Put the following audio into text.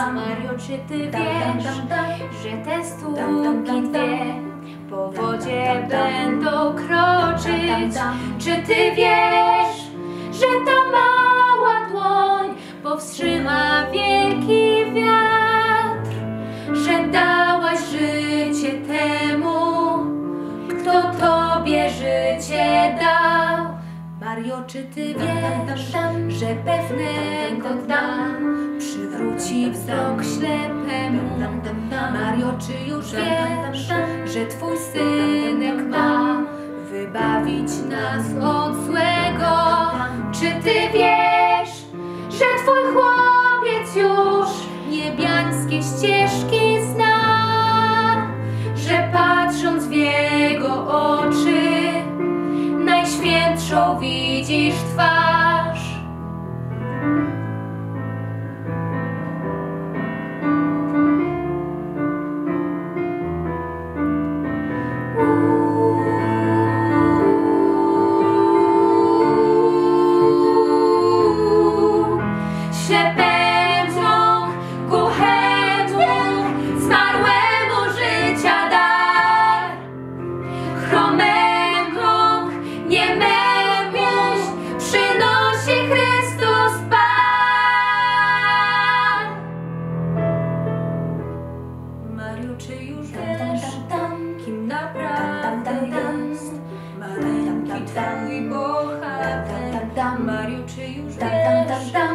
Mario, czy ty wiesz, że te stópki dwie po wodzie będą kroczyć? Czy ty wiesz, że ta mała dłoń powstrzyma wielki wiatr? Że dałaś życie temu, kto tobie życie dał. Mario, czy ty wiesz, że pewnego dnia przywróci wzrok ślepemu? Mario, czy już wiesz, że twój synek ma wybawić nas od złego? Czy ty wiesz, że twój chłopiec już niebiańskie ścieżki zna? Że patrząc w jego oczy najświętszą widzisz twarz. Ślepemu, głuchemu, zmarłemu życia dar, chromemu, niememu przynosi Chrystus Pan. Mario, czy już wiesz, kim naprawdę jest Maleńki twój bohater? Mario, czy już wiesz,